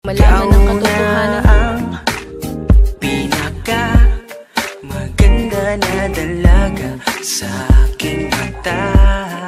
Malaman ang katotohanan. ang pinaka maganda na dalaga sa aking mata.